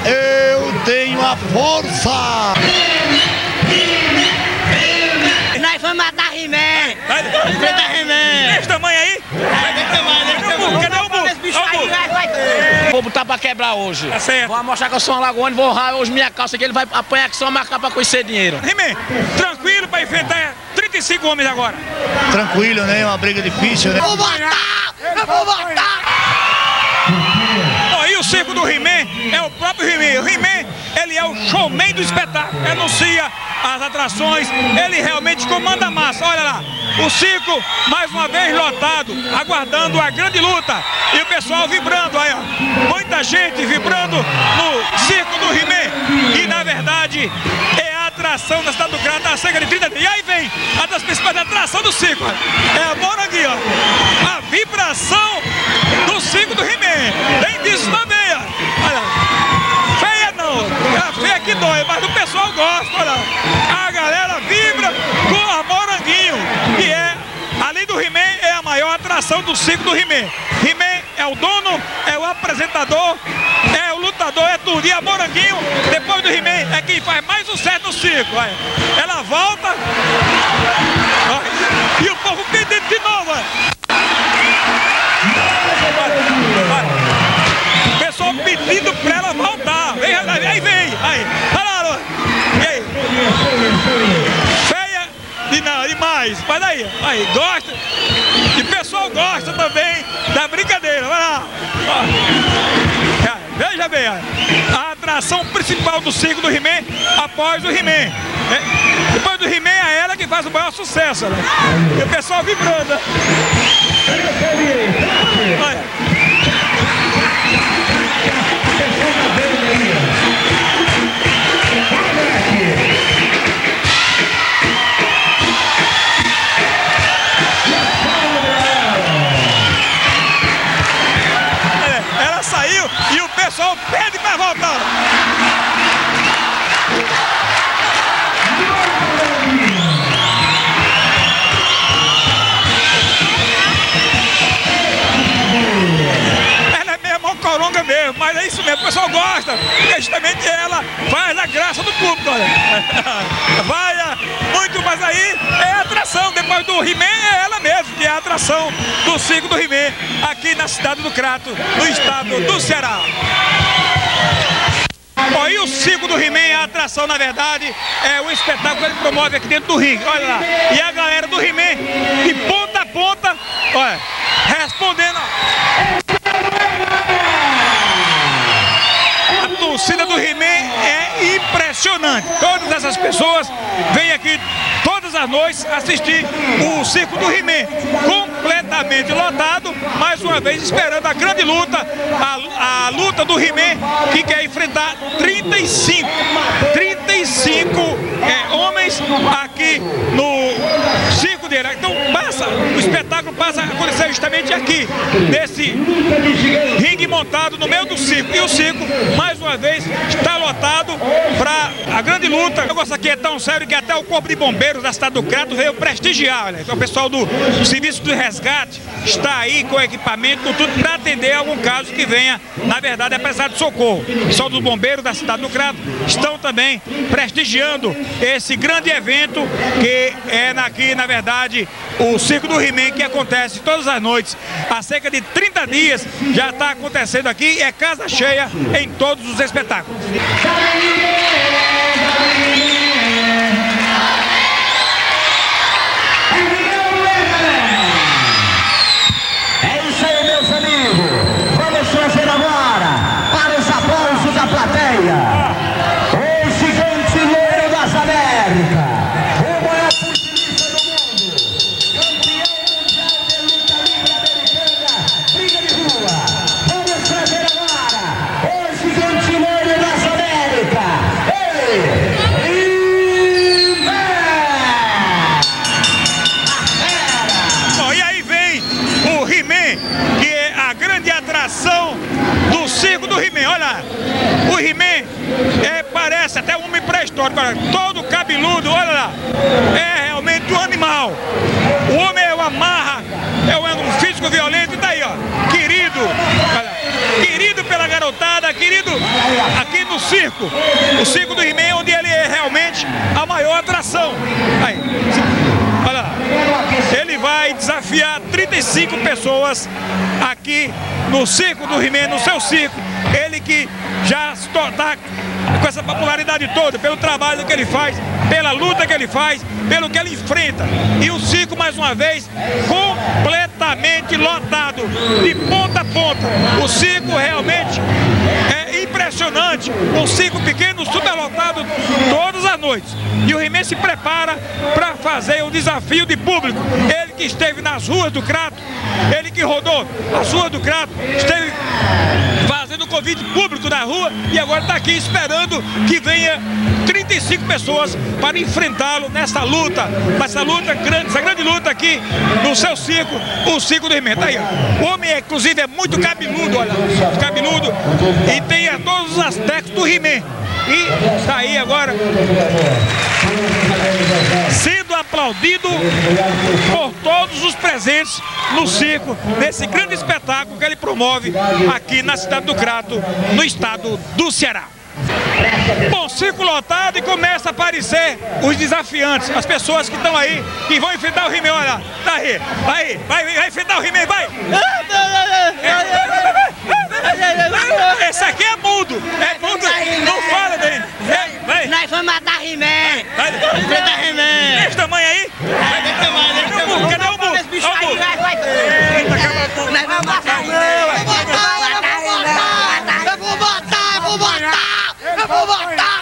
Eu tenho a força! Nós vamos matar He-Man! Enfrenta He-Man! Desse tamanho aí? Cadê o burro? Vou botar pra quebrar hoje. Tá certo. Vou mostrar que eu sou um alagoano, vou honrar hoje minha calça aqui, ele vai apanhar que só marcar pra conhecer dinheiro. He-Man, tranquilo pra enfrentar 35 homens agora. Tranquilo, né? Uma briga difícil, né? Vou matar! Eu vou matar! Ó, e o circo do He-Man é o próprio He-Man. O He-Man, ele é o showman do espetáculo. Anuncia as atrações, ele realmente comanda a massa. Olha lá, o circo mais uma vez lotado, aguardando a grande luta. E o pessoal vibrando aí, ó. Muita gente vibrando no circo do He-Man, que na verdade é a atração da cidade do Crato há cerca de 30 dias. E aí vem a das principais atrações do circo. É a Moranguinho, ó. A vibração do circo do He-Man. Tem disso também, ó. Olha. Feia não, a feia que dói, mas o pessoal gosta, olha. A galera vibra com a Moranguinho, que é, além do He-Man, é a maior atração do circo do He-Man. He-Man é o dono, é o apresentador, é o lutador, é tudo. E a Moranguinho, depois do He-Man, é quem faz mais sucesso no circo. Olha. Ela volta, olha, e o povo pedindo de novo. O pessoal pedindo pra ela voltar. Aí vem, aí. Olha lá, e aí? Feia demais. Mas aí, gosta. E o pessoal gosta também da brincadeira. Vai lá. Veja bem, a atração principal do circo do He-Man após o He-Man. Depois do He-Man é ela que faz o maior sucesso. Né? E o pessoal vibrando. Olha. Ela saiu e o pessoal pede para voltar. Ela é meio mocoronga mesmo, mas é isso mesmo, o pessoal gosta, porque justamente ela faz a graça do público, olha. Vai muito, mas aí é a atração, depois do He-Man é ela mesmo, que é a atração do circo do He-Man, aqui na cidade do Crato, no estado do Ceará. Ó, e o circo do He-Man, a atração, na verdade, é o espetáculo que ele promove aqui dentro do ringue, olha lá. E a galera do He-Man, de ponta a ponta, olha, respondendo. A torcida do He-Man é impressionante. Todas essas pessoas vêm aqui todas as noites assistir o circo do He-Man, completamente lotado, mais uma vez esperando a grande luta, a luta do He-Man, que quer enfrentar 35 homens aqui no circo dele. Então o espetáculo passa a acontecer justamente aqui, nesse ringue montado no meio do circo. E o circo, mais uma vez, está lotado para a grande luta. O negócio aqui é tão sério que até o Corpo de Bombeiros da cidade do Crato veio prestigiar. Olha. Então o pessoal do Serviço de Resgate está aí com equipamento, com tudo, para atender algum caso que venha, na verdade, é precisar de socorro. O pessoal dos bombeiros da cidade do Crato estão também prestigiando esse grande evento que é aqui, na verdade, o circo do He-Man, que acontece todas as noites. Há cerca de 30 dias já está acontecendo aqui, é casa cheia em todos os espetáculos. É isso aí, meus amigos. Vamos trazer agora para os aplausos da plateia o gigante loiro das Américas, o maior futilista do mundo, campeão mundial de luta livre americana, briga de rua. Vamos trazer agora o gigante loiro das Américas, ele, Bom, e aí vem o He-Man, que é a grande atração do circo do He-Man. Olha, o He-Man parece até um homem pré-histórico, todo cabeludo, olha lá, é realmente um animal. O homem é uma marra, é um físico violento, e tá aí, ó, querido, olha, querido pela garotada, querido aqui no o circo do He-Man, onde ele é realmente a maior atração. Aí, olha lá, ele vai desafiar 35 pessoas aqui no circo do He-Man, no seu circo. Ele que já está com essa popularidade toda, pelo trabalho que ele faz, pela luta que ele faz, pelo que ele enfrenta. E o circo, mais uma vez, completamente lotado, de ponta a ponta. O circo realmente é impressionante. Um circo pequeno, superlotado todas as noites. E o He-Man se prepara para fazer um desafio de público. Ele que esteve nas ruas do Crato, ele que rodou as ruas do Crato, esteve fazendo convite público na rua e agora está aqui esperando que venha 35 pessoas para enfrentá-lo nessa luta grande, essa grande luta aqui no seu circo, o circo do He-Man. Tá aí, ó. O homem, inclusive, é muito cabeludo, olha, cabeludo, e tem todos os aspectos do He-Man. E tá aí agora sendo aplaudido por todos os presentes no circo, nesse grande espetáculo que ele promove aqui na cidade do Crato, no estado do Ceará. Bom, circo lotado e começa a aparecer os desafiantes, as pessoas que estão aí, que vão enfrentar o He-Man, olha, tá aí, vai enfrentar o He-Man, vai! Esse aqui é mudo, não fala dele. Nós vamos matar He-Man. Enfrentar He-Man. Desse tamanho aí? Cadê o mudo? Nós vamos matar He-Man. Eu vou botar.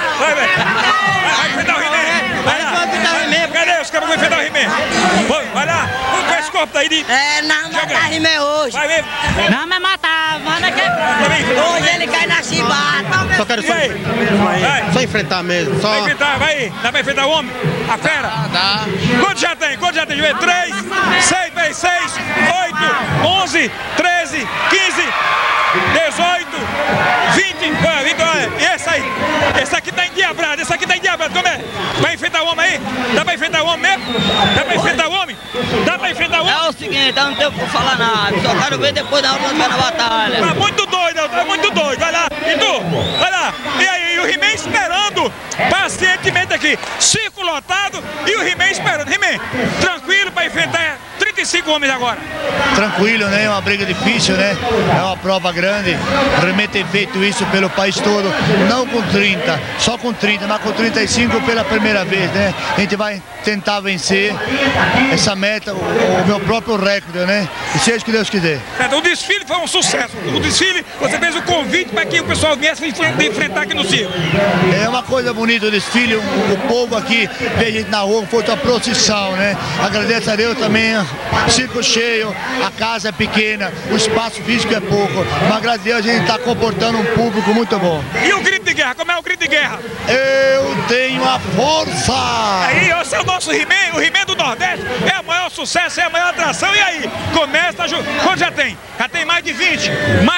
Vai enfrentar o He-Man. Vai lá. Cadê os caras que vão enfrentar o He-Man? Vai lá. Vamos com esse corpo aí de... Não, matar He-Man hoje. Vai mesmo. Não, mas matar. Hoje ele cai na chibata. Só quero só enfrentar mesmo. Só... Vai enfrentar, vai aí. Dá pra enfrentar o homem? A fera? Dá. Quanto já tem? 3, 6, 8, 11, 13, 15, 18, 20, olha, e esse aí? Esse aqui tá endiabrado, como é? Vai enfrentar o homem aí? Dá pra enfrentar o homem mesmo? Dá pra enfrentar o homem? É o seguinte, eu não tenho o que falar nada, só quero ver depois da hora na batalha. Tá muito doido, vai lá, e tu? Vai lá, e aí, o He-Man esperando pacientemente aqui, circo lotado e o He-Man esperando. He-Man, tranquilo pra enfrentar 35 homens agora? Tranquilo, né? É uma briga difícil, né? É uma prova grande. O He-Man tem feito isso pelo país todo, não com 30, só com 30, mas com 35 pela primeira vez, né? A gente vai tentar vencer essa meta, o meu próprio recorde, né? E seja o que Deus quiser. O desfile foi um sucesso. O desfile, você fez o convite para que o pessoal viesse enfrentar aqui no circo. É uma coisa bonita o desfile, o povo aqui vê a gente na rua, foi uma procissão, né? Agradeço a Deus também, circo cheio, a casa é pequena, o espaço físico é pouco, mas graças a Deus a gente está comportando um público muito bom. E o grito de guerra, como é o grito de guerra? Eu tenho a força! Aí, esse é o nosso He-Man, o He-Man do Nordeste, é o maior sucesso, é a maior atração, e aí? Começa, quanto já tem? Já tem mais de 20,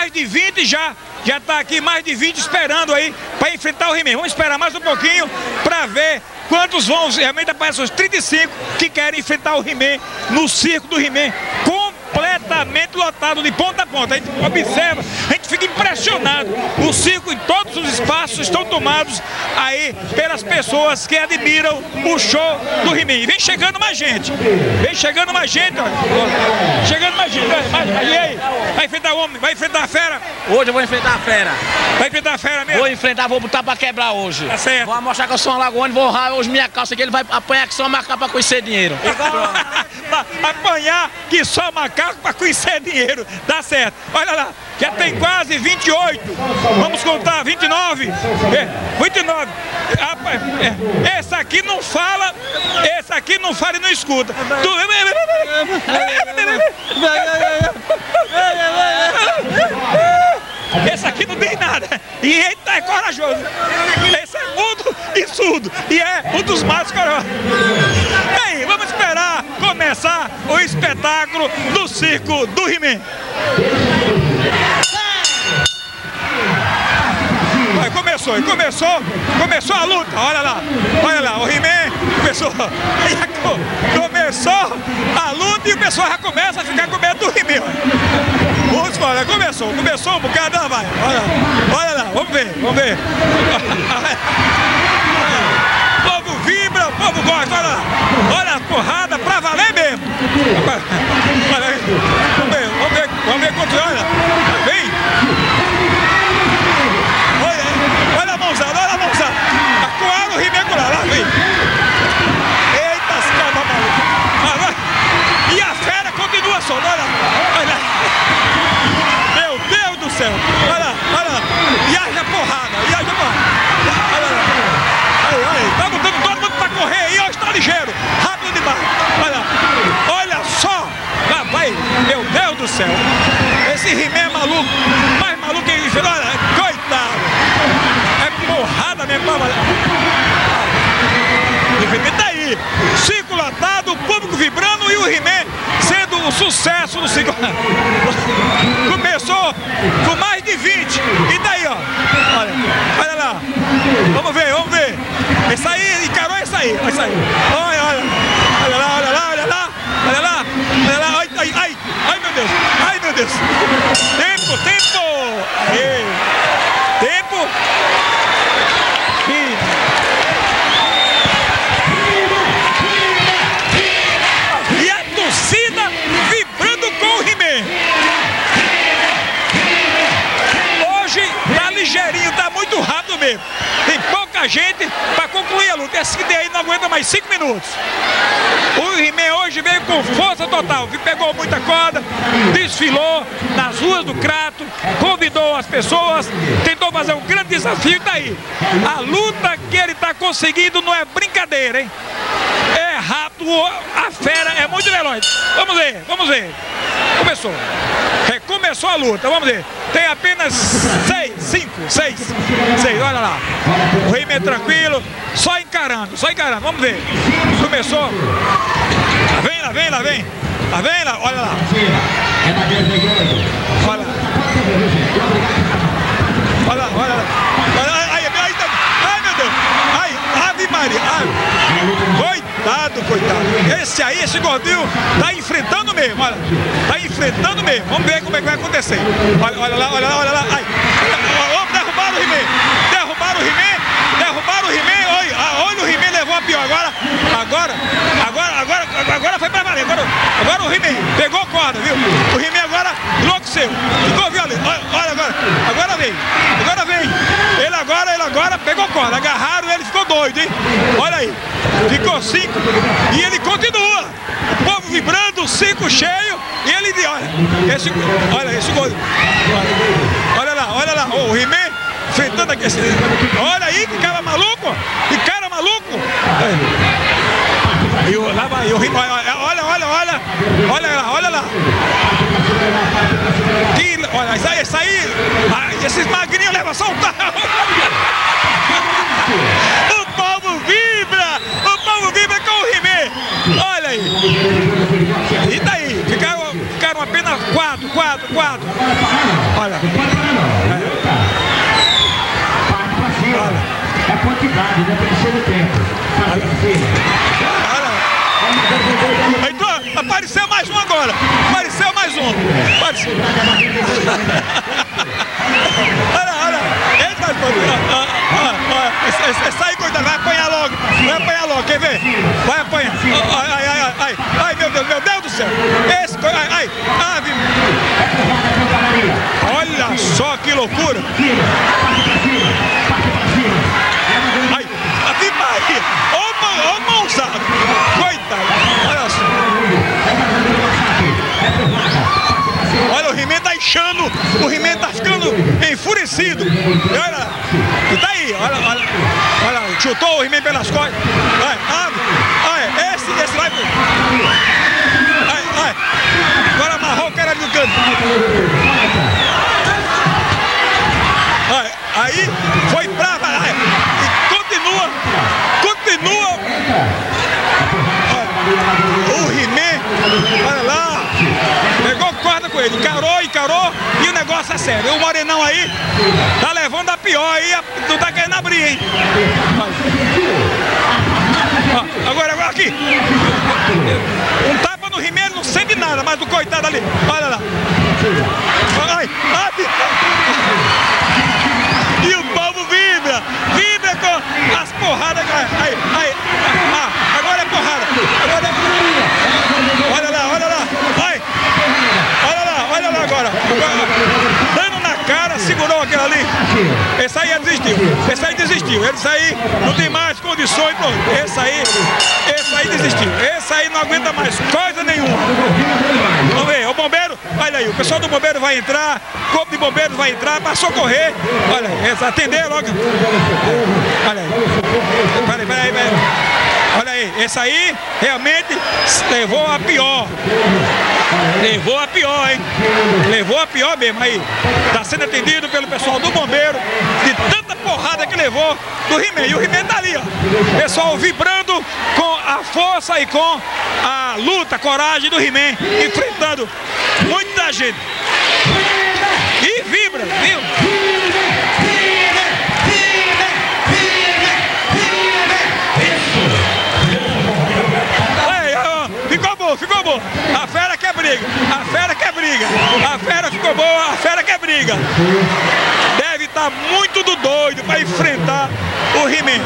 já está aqui mais de 20 esperando aí para enfrentar o He-Man. Vamos esperar mais um pouquinho para ver quantos vão, realmente aparecem os 35 que querem enfrentar o He-Man no circo do He-Man, completamente lotado de ponta a ponta. A gente observa, a gente fica impressionado. O circo em todos os espaços estão tomados aí pelas pessoas que admiram o show do He-Man. E vem chegando mais gente, olha. Chegando mais gente. E aí? Vai enfrentar o homem, vai enfrentar a fera? Hoje eu vou enfrentar a fera. Vai enfrentar a fera mesmo? Vou enfrentar, vou botar pra quebrar hoje. Tá certo. Vou mostrar que eu sou um alagoano, vou honrar hoje minha calça, que ele vai apanhar que só macaco pra conhecer dinheiro. Apanhar que só macaco pra conhecer dinheiro. Dá certo. Olha lá, já tem quase 28. Vamos contar, 29. 29. Esse aqui não fala e não escuta. Esse aqui não tem nada. E ele é corajoso. Esse é mudo e surdo. E é um dos mais corajosos. E aí, vamos esperar começar o espetáculo do circo do He-Man. Começou a luta, olha lá, o He-Man começou a luta e o pessoal já começa a ficar com medo do He-Man. Olha, começou um bocado, vai. Olha lá, vamos ver. O povo vibra, o povo gosta, olha lá. Olha a porrada pra valer mesmo. Olha aí, vamos ver quanto, olha. Vem. Olha a mãozada. Acuaram o He-Man lá, vem. Eita, as cabas malucas. E a fera continua solta, olha. Meu Deus do céu. Olha. E haja porrada. Olha lá. Aí. Tá botando todo mundo pra correr aí, ó, está ligeiro. Rápido demais. Olha só. Lá vai. Meu Deus do céu. Esse He-Man é maluco. Mais maluco que ele. Olha, coitado. É porrada mesmo. O He-Man tá aí. Circo lotado, o público vibrando e o He-Man sendo um sucesso no circo. Começou com mais de 20. E daí, ó. Olha lá. Vamos ver. Esse aí, encarou esse aí. Olha lá. Ai, meu Deus. Tempo. Aí. Tempo. E a torcida vibrando com o He-Man. Hoje tá ligeirinho, tá muito rápido mesmo. Tem pouca gente para concluir a luta. Esse daí não aguenta mais 5 minutos. O He-Man hoje veio com força total. Pegou muita corda, desfilou nas ruas do Crato, convidou as pessoas, tentou fazer um grande desafio e tá aí. A luta que ele tá conseguindo não é brincadeira, hein? É rápido, a fera é muito veloz. Vamos ver. Recomeçou a luta, vamos ver. Tem apenas 6, olha lá. O He-Man tranquilo, só encarando. Vamos ver. Começou. Lá vem, olha lá. Olha. Ai, meu Deus. Ave Maria. Coitado. Esse gordinho tá enfrentando mesmo, olha. Vamos ver como é que vai acontecer. Olha lá. Derrubaram o He-Man. Olha o He-Man levou a pior. Agora foi pra valer. Agora o He-Man pegou corda, viu? O He-Man agora enlouqueceu. Ficou violento. Olha agora. Agora vem. Ele agora pegou corda. Agarraram ele, ficou doido, hein? Olha aí. Ficou 5. E ele continua. O povo vibrando, 5 cheio. E ele olha esse gol. Olha lá. O He-Man enfrentando aqui. Olha aí, que cara maluco. E lá vai o He-Man. Olha lá. Olha, isso aí. Esses magrinhos levam só um tal. O povo vibra com o He-Man. Olha aí. E daí? Ficaram apenas 4. Olha. É quantidade, né? Tem o tempo. Olha. Então, apareceu mais um agora. Olha. Esse aí, coitado, vai apanhar logo. Quer ver? Vai apanhar. Ai, meu Deus do céu. Olha só que loucura. Ave Maria. Ô mãozada. Coitado. Olha só. Olha, o He-Man tá inchando. O He-Man tá ficando enfurecido. E olha. E tá aí. Olha. Chutou o He-Man pelas costas. Esse vai. Agora amarrou o cara ali no canto. Aí foi pra valer. E continua. O He-Man, olha lá, pegou corda com ele, encarou e o negócio é sério. O Morenão aí tá levando a pior aí, tu tá querendo abrir, hein? Agora aqui. Um tapa no He-Man, não sente nada, mas o coitado ali, olha lá. Ai, ai. E o povo vibra com as porradas. Aí, agora é porrada. Agora é... Olha lá. Ai. Olha lá agora. Dando na cara, segurou aquele ali. Esse aí desistiu. Esse aí não tem mais condições. Esse aí desistiu. Esse aí não aguenta mais coisa nenhuma. Vamos ver, o bombeiro, olha aí, o pessoal do bombeiro vai entrar, o corpo de bombeiros vai entrar para socorrer. Olha aí, atender logo. Olha aí. Peraí. Olha aí, esse aí realmente levou a pior. Levou a pior, hein? Levou a pior mesmo aí. Tá sendo atendido pelo pessoal do bombeiro, de tanta porrada que levou do He-Man. E o He-Man tá ali, ó. Pessoal vibrando com a força e com a luta, a coragem do He-Man, enfrentando muita gente. E vibra, viu? Ficou bom. A fera quer briga. A fera ficou boa, a fera quer briga. Deve estar muito doido para enfrentar o He-Man.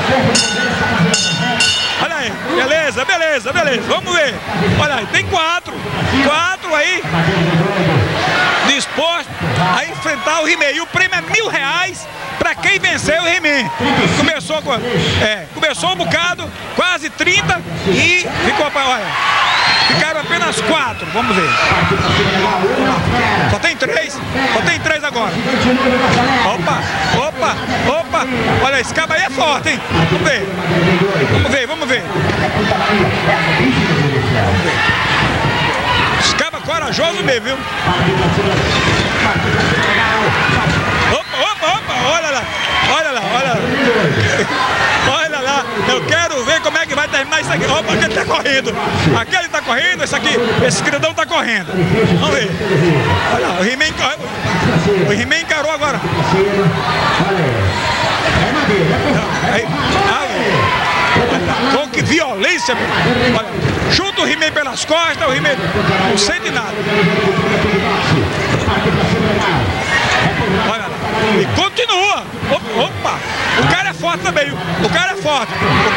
Olha aí, beleza. Vamos ver. Olha aí, tem quatro aí dispostos a enfrentar o He-Man. E o prêmio é R$1.000 para quem vencer o He-Man. Começou um bocado, quase 30 e ficou, olha, ficaram apenas 4, vamos ver. Só tem 3 agora. Opa. Olha, esse cabo aí é forte, hein? Vamos ver. Esse cabo é corajoso mesmo, viu? Opa, olha lá. Olha lá, eu quero ver como é que vai terminar isso aqui. Opa, aquele tá correndo, esse grandão tá correndo. Vamos ver. Olha lá, o He-Man encarou agora. Com que violência, meu. Olha, chuta o He-Man pelas costas, o He-Man não sente nada. Olha lá, e continua. Opa, o cara é forte também, o cara é forte.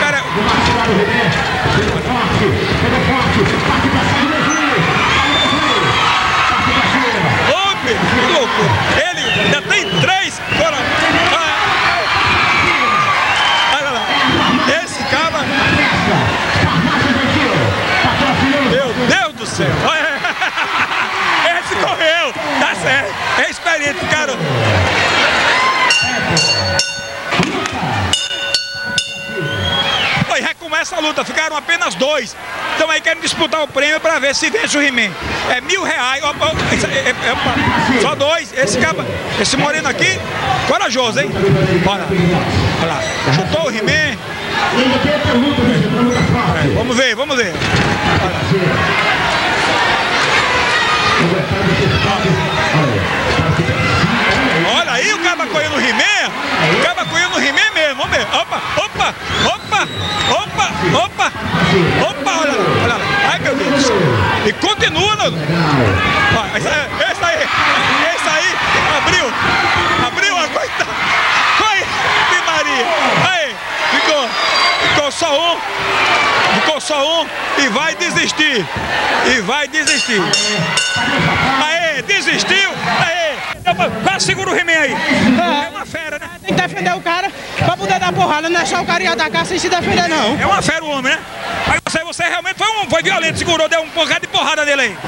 Que loucura. Ele ainda tem 3 fora. Olha lá, esse cara. Meu Deus do céu. Esse correu, tá certo. É experiente, cara. E recomeça a luta, ficaram apenas 2. Então aí querem disputar o prêmio para ver se vence o He-Man. É R$1.000. Só 2. Esse moreno aqui, corajoso, hein? Olha lá. Chutou o He-Man. Vamos ver. Olha aí o caba correndo no He-Man. Mesmo. Vamos ver. Opa. Olha lá. Ai, meu Deus. E continua. Esse aí abriu a coitada. Oi, Maria. Aí, ficou só um e vai desistir. Aê, desistiu. Quase segura o He-Man aí. É uma fera, né? Tem que defender o cara pra poder dar porrada, não é só o cara ir atacar sem se defender, não. É uma fera o homem, né? Mas você realmente foi violento, segurou, deu um bocado de porrada nele aí.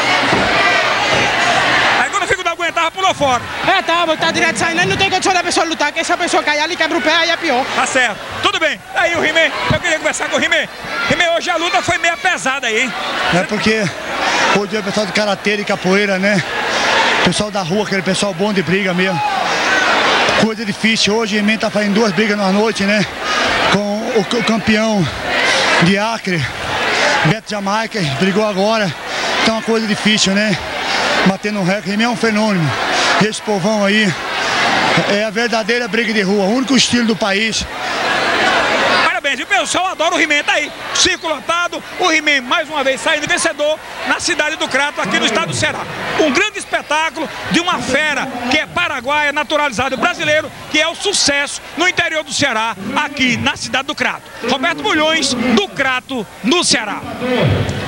Aí quando o Fico não aguentava, pulou fora. Tá direto saindo, não tem condição da pessoa lutar, que se a pessoa cair ali, quebra o pé, aí é pior. Tá certo. Tudo bem. Aí o He-Man, eu queria conversar com o He-Man. He-Man, hoje a luta foi meio pesada aí, hein? É porque hoje é o pessoal de karatê e capoeira, né? Pessoal da rua, aquele pessoal bom de briga mesmo. Coisa difícil. Hoje o He-Man tá fazendo 2 brigas na noite, né? Com o campeão de Acre, Beto Jamaica, brigou agora. Então é uma coisa difícil, né? Batendo um recorde. He-Man é um fenômeno. E esse povão aí é a verdadeira briga de rua. O único estilo do país. Parabéns, Parabéns, o pessoal adora o He-Man, tá aí, circo lotado, o He-Man mais uma vez saindo vencedor na cidade do Crato, aqui no estado do Ceará. Um grande espetáculo de uma fera que é paraguaia, naturalizado brasileiro, que é o sucesso no interior do Ceará, aqui na cidade do Crato. Roberto Bulhões, do Crato, no Ceará.